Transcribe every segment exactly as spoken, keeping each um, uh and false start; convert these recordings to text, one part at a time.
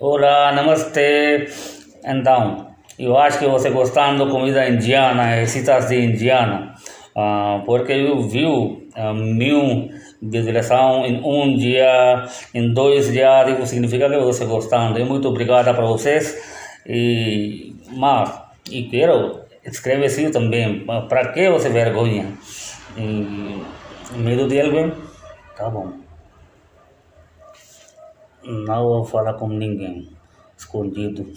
Olá, namastê. Então, eu acho que você gostando de comida indiana, receitas de indiana, ah, porque eu vi a minha visualização em um dia, em dois dias, isso significa que você gostando. E muito obrigado para vocês. E, mas, e quero escrever assim também, para que você vergonha? E, medo de alguém? Tá bom. Não vou falar com ninguém, escondido.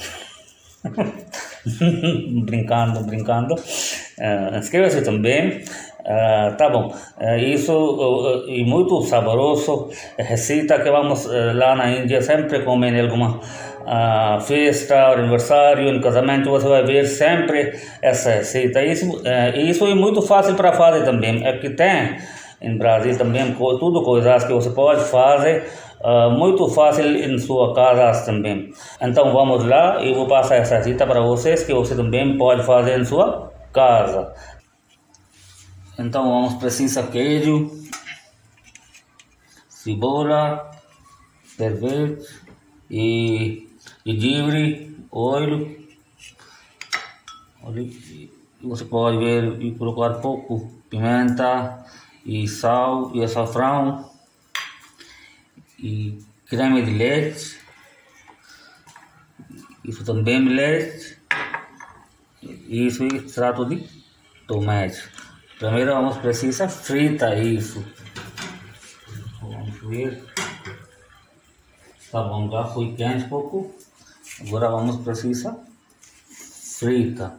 brincando, brincando. Uh, Inscreva-se também. Uh, tá bom. Uh, isso uh, uh, e muito saboroso. Receita que vamos uh, lá na Índia sempre comem em alguma uh, festa, aniversário, em casamento. Você vai ver sempre essa receita. Isso, uh, isso é muito fácil para fazer também. É que tem em Brasil também tudo coisas que você pode fazer. Uh, muito fácil em sua casa também. Então vamos lá, eu vou passar essa receita para vocês que você também pode fazer em sua casa. Então vamos precisar queijo, cebola, sorvete e gengibre, óleo. Você pode ver e colocar pouco pimenta e sal e açafrão e creme de leite, isso também leite, isso é extrato de tomate. Primeiro vamos precisar fritar isso. Vamos ver. Tá bom, já foi quente um pouco. Agora vamos precisar fritar.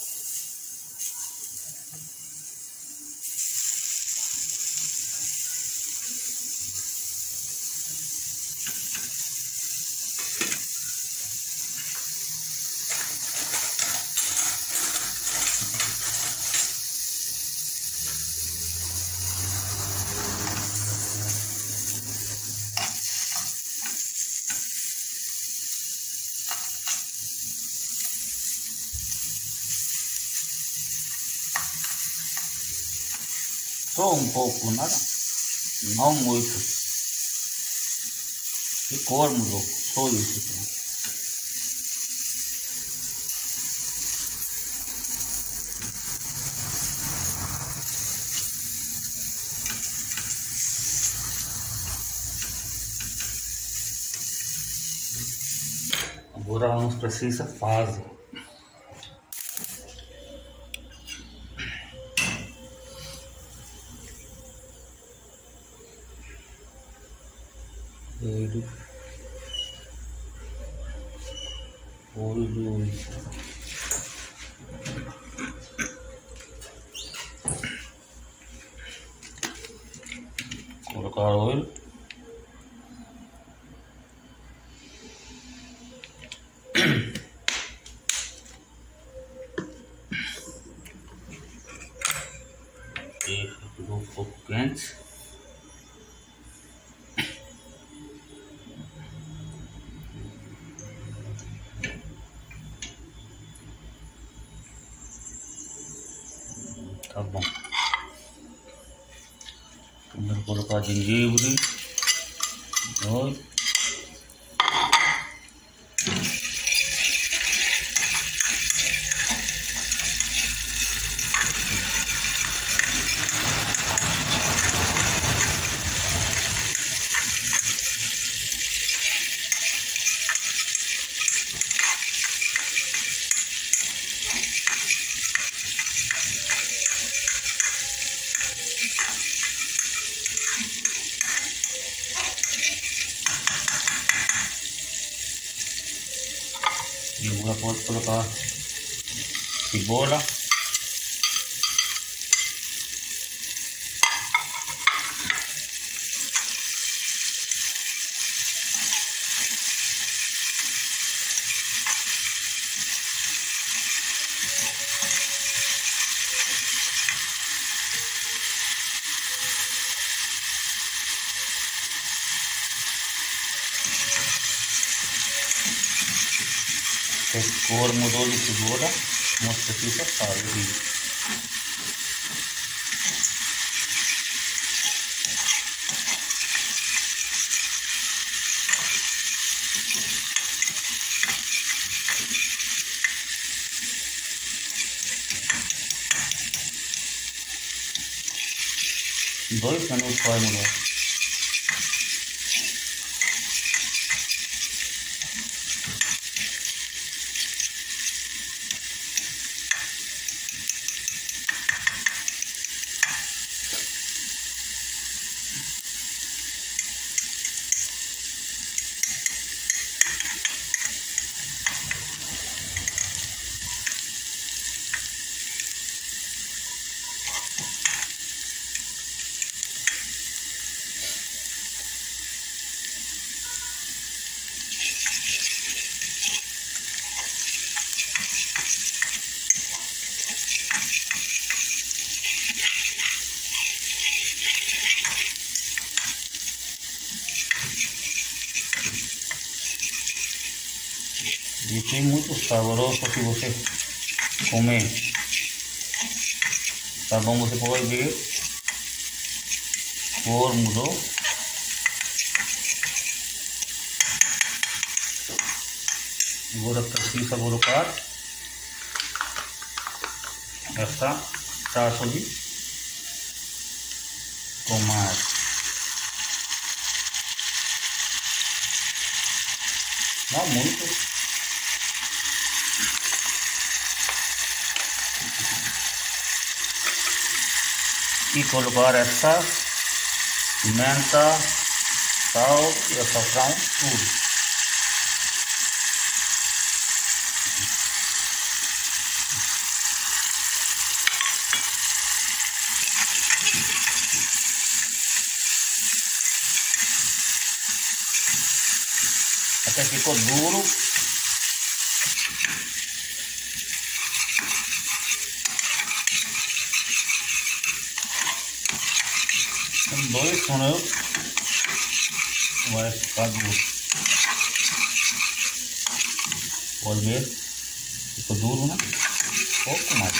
Só um pouco, nada, não muito. E cômodo, só isso. Agora vamos precisar fazer. Ele óleo, colocar óleo, e ficou um pouco quente. Tá bom. Primeiro colocar gengibre. Dois. E agora pode colocar cebola. A cor mudou de cebola, mas precisa fazer. dois minutos vai mulher. Isso é muito saboroso se você comer. Tá bom? Você pode ver a cor mudou. Agora precisa colocar essa taça de tomate. Não muito. E colocar essa pimenta, sal e açafrão, tudo. Até ficou duro. Em dois minutos vai ficar duro. Pode ver, ficou duro, né? Pouco mais.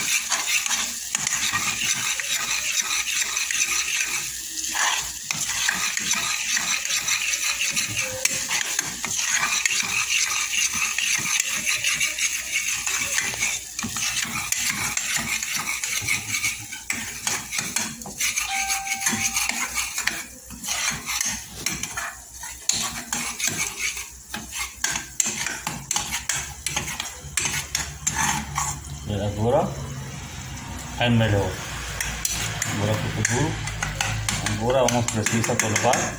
Agora é melhor. Agora ficou duro. Agora vamos precisar colocar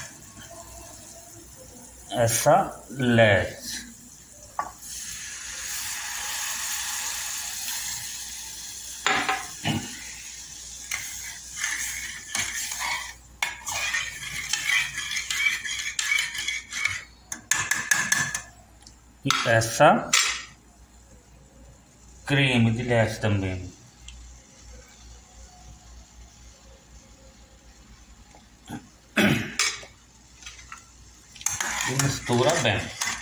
essa leite. E essa creme de leite também. E mistura bem.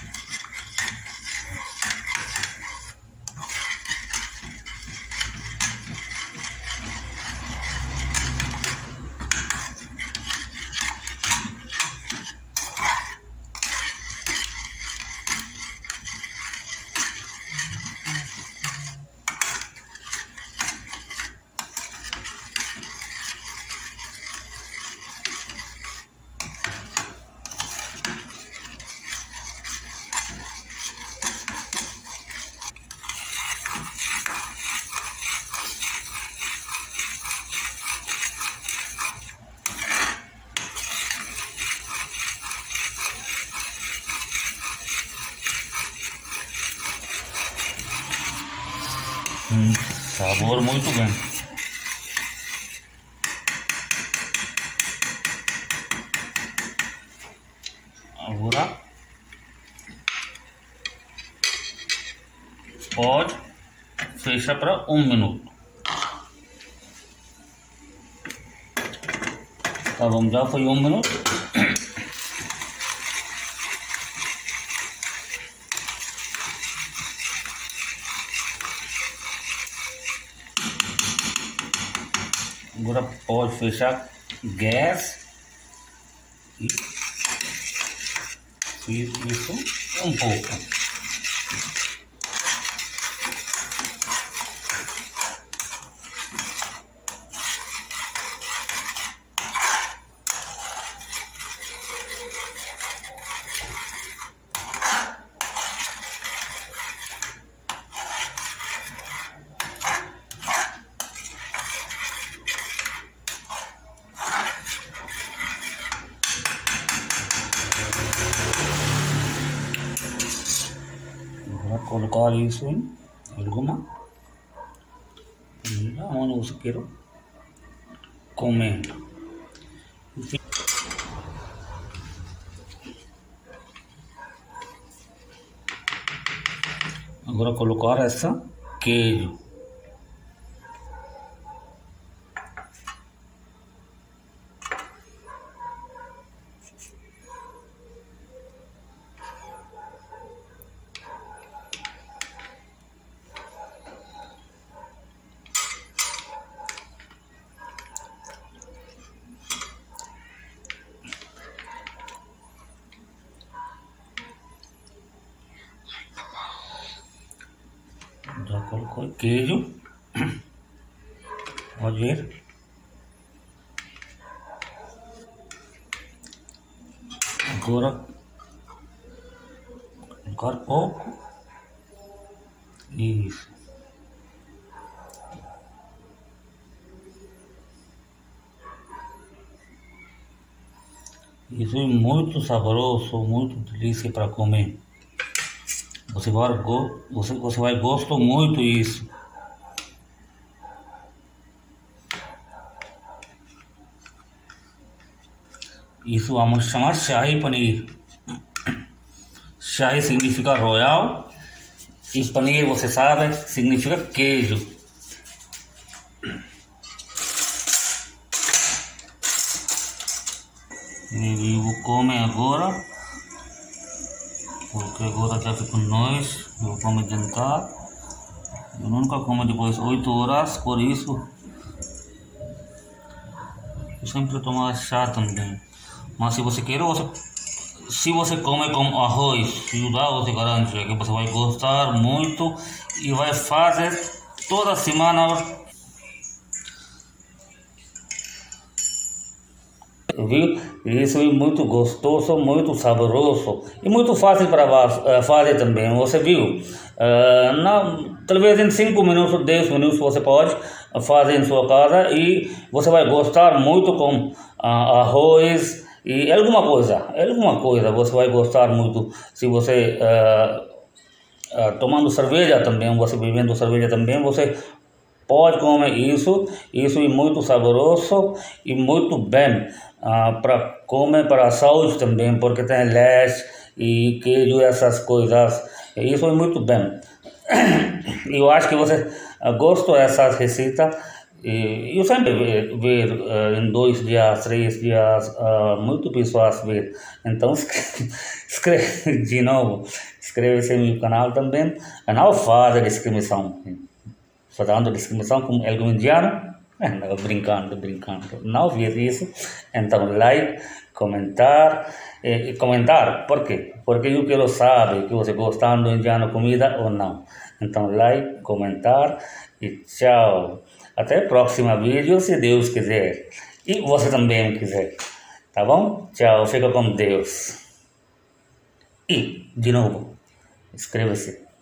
Hum, sabor muito bem. Agora pode fechar para um minuto. Tá bom, já foi um minuto. Agora pode fechar gás e isso um pouco. colocar isso em alguma comida onde você quer comer. Agora colocar essa queijo. Já colocou queijo, pode ver. Agora colocar pouco, isso. Isso é muito saboroso, muito delícia para comer. Você vai, você, você vai gostar muito disso. Isso vamos chamar Shahi Paneer. Shahi significa royal e paneer, você sabe, significa queijo. E eu vou comer agora, porque agora já fica nós. Eu vou comer jantar. Eu nunca como depois de oito horas, por isso eu sempre tomo chá também. Mas se você quer, você, se você come com arroz, ajudar, você garante que você vai gostar muito e vai fazer toda semana. Viu? Isso é muito gostoso, muito saboroso e muito fácil para fazer também. Você viu? Uh, na, talvez em cinco minutos, dez minutos você pode fazer em sua casa e você vai gostar muito com uh, arroz e alguma coisa, alguma coisa você vai gostar muito. Se você uh, uh, tomando cerveja também, você bebendo cerveja também, você pode comer isso. Isso é muito saboroso e muito bem uh, para comer para a saúde também, porque tem leite e queijo e essas coisas. Isso é muito bem. Eu acho que você uh, gosta dessas receitas. E eu sempre vejo ver, uh, em dois dias, três dias, uh, muito pessoas ver. Então escreve de novo, inscreve-se no meu canal também. Não faz a descrição. Fazendo descrição como algum indiano, não, brincando, brincando, não ver isso. Então, like, comentar, e comentar, por quê? Porque eu quero saber que você gostando do indiano comida ou não. Então, like, comentar e tchau. Até o próximo vídeo, se Deus quiser. E você também quiser. Tá bom? Tchau, fica com Deus. E, de novo, inscreva-se.